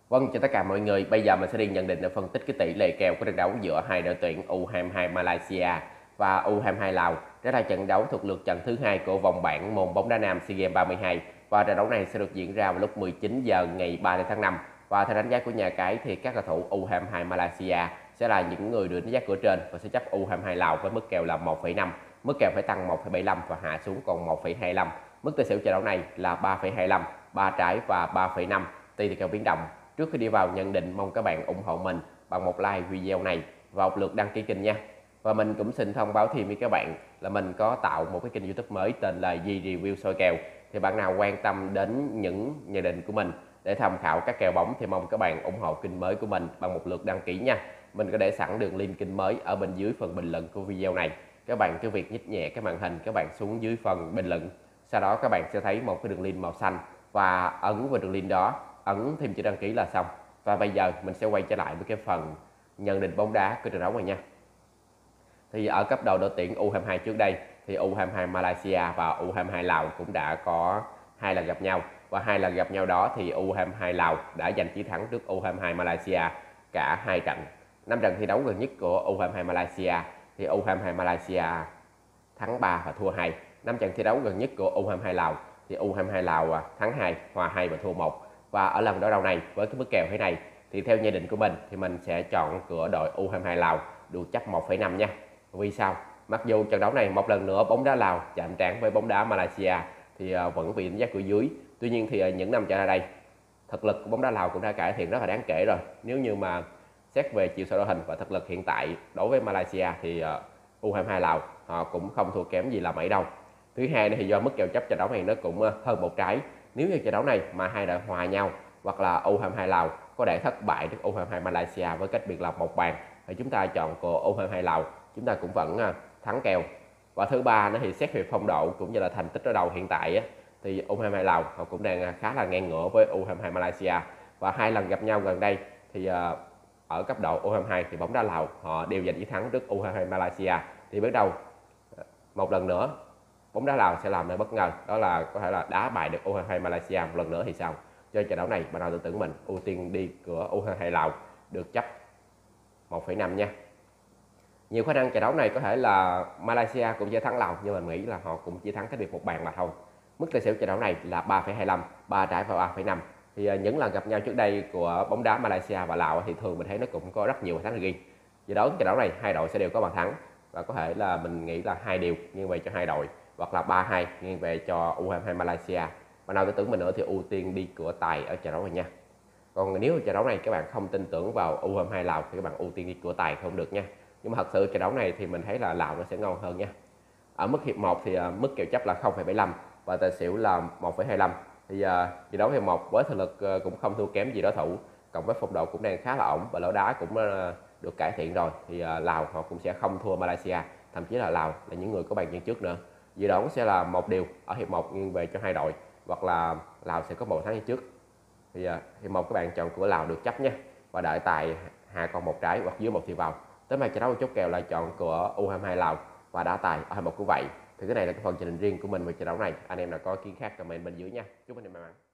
Vâng, chào tất cả mọi người. Bây giờ mình sẽ đi nhận định và phân tích cái tỷ lệ kèo của trận đấu giữa hai đội tuyển U22 Malaysia và U22 Lào. Đó là trận đấu thuộc lượt trận thứ hai của vòng bảng môn bóng đá nam SEA Games 32. Và trận đấu này sẽ được diễn ra vào lúc 19 giờ ngày 3 tháng 5. Và theo đánh giá của nhà cái thì các cầu thủ U22 Malaysia sẽ là những người được đánh giá cửa trên và sẽ chấp U22 Lào với mức kèo là 1,5. Mức kèo phải tăng 1,75 và hạ xuống còn 1,25. Mức tài xỉu trận đấu này là 3,25, 3 trái và 3,5 tùy theo kèo biến động. Trước khi đi vào nhận định, mong các bạn ủng hộ mình bằng một like video này và một lượt đăng ký kênh nha. Và mình cũng xin thông báo thêm với các bạn là mình có tạo một cái kênh YouTube mới tên là Di Review soi kèo. Thì bạn nào quan tâm đến những nhận định của mình để tham khảo các kèo bóng thì mong các bạn ủng hộ kênh mới của mình bằng một lượt đăng ký nha. Mình có để sẵn đường link kênh mới ở bên dưới phần bình luận của video này. Các bạn cứ việc nhích nhẹ cái màn hình các bạn xuống dưới phần bình luận. Sau đó các bạn sẽ thấy một cái đường link màu xanh và ấn vào đường link đó, ấn thêm chữ đăng ký là xong. Và bây giờ mình sẽ quay trở lại với cái phần nhận định bóng đá của trận đấu này nha. Thì ở cấp độ đội tuyển U22 trước đây thì U22 Malaysia và U22 Lào cũng đã có hai lần gặp nhau, và hai lần gặp nhau đó thì U22 Lào đã giành chiến thắng trước U22 Malaysia cả hai trận. 5 trận thi đấu gần nhất của U22 Malaysia thì U22 Malaysia thắng 3 và thua 2. 5 trận thi đấu gần nhất của U22 Lào thì U22 Lào thắng 2, hòa 2 và thua 1. Và ở lần đối đầu này với cái mức kèo thế này thì theo nhận định của mình thì mình sẽ chọn cửa đội U22 Lào được chấp 1,5 nha. Vì sao? Mặc dù trận đấu này một lần nữa bóng đá Lào chạm trán với bóng đá Malaysia thì vẫn bị đánh giá cửa dưới. Tuy nhiên thì những năm trở lại đây thực lực của bóng đá Lào cũng đã cải thiện rất là đáng kể rồi. Nếu như mà xét về chiều sâu đội hình và thực lực hiện tại đối với Malaysia thì U22 Lào họ cũng không thua kém gì là mấy đâu. Thứ hai thì do mức kèo chấp trận đấu này nó cũng hơn một trái. Nếu như trận đấu này mà hai đội hòa nhau hoặc là U22 Lào có thể thất bại trước U22 Malaysia với cách biệt là một bàn thì chúng ta chọn của U22 Lào, chúng ta cũng vẫn thắng kèo. Và thứ ba nó thì xét về phong độ cũng như là thành tích đối đầu hiện tại thì U22 Lào họ cũng đang khá là ngang ngửa với U22 Malaysia, và hai lần gặp nhau gần đây thì ở cấp độ U22 thì bóng đá Lào họ đều giành chiến thắng trước U22 Malaysia. Thì biết đâu một lần nữa bóng đá Lào sẽ làm nơi bất ngờ, đó là có thể là đá bại được U22 Malaysia một lần nữa thì sao. Cho trận đấu này bạn nào tự tưởng mình ưu tiên đi cửa U22 Lào được chấp 1,5 nha. Nhiều khả năng trận đấu này có thể là Malaysia cũng sẽ thắng Lào, nhưng mà mình nghĩ là họ cũng chỉ thắng cái biệt một bàn mà thôi. Mức tài xỉu trận đấu này là 3,25, 3 trái và 3,5. Thì những lần gặp nhau trước đây của bóng đá Malaysia và Lào thì thường mình thấy nó cũng có rất nhiều bàn thắng được ghi. Do đó trận đấu này hai đội sẽ đều có bàn thắng, và có thể là mình nghĩ là hai đều nghiêng về cho hai đội, hoặc là 3-2 nghiêng về cho U22 Malaysia. Và nào tư tưởng mình nữa thì ưu tiên đi cửa tài ở trận đấu này nha. Còn nếu trận đấu này các bạn không tin tưởng vào U22 Lào thì các bạn ưu tiên đi cửa tài không được nha. Nhưng mà thật sự trận đấu này thì mình thấy là Lào nó sẽ ngon hơn nha. Ở mức hiệp 1 thì mức kèo chấp là 0,75 và tài xỉu là 1,25. Thì trận đấu hiệp 1 với thực lực cũng không thua kém gì đối thủ, cộng với phong độ cũng đang khá là ổn và lối đá cũng được cải thiện rồi, thì Lào họ cũng sẽ không thua Malaysia, thậm chí là Lào là những người có bàn chân trước nữa. Dự đoán sẽ là một điều ở hiệp 1 nghiêng về cho hai đội, hoặc là Lào sẽ có một thắng trước. Thì hiệp 1 các bạn chọn của Lào được chấp nhé, và đợi tài hạ còn một trái hoặc dưới một thì vào. Tới màn trận đấu chốt kèo là chọn của U22 Lào và đá tài ở 21 cũng vậy. Thì cái này là cái phần trình riêng của mình về trận đấu này. Anh em nào có ý kiến khác comment bên dưới nha. Chúc anh em may mắn.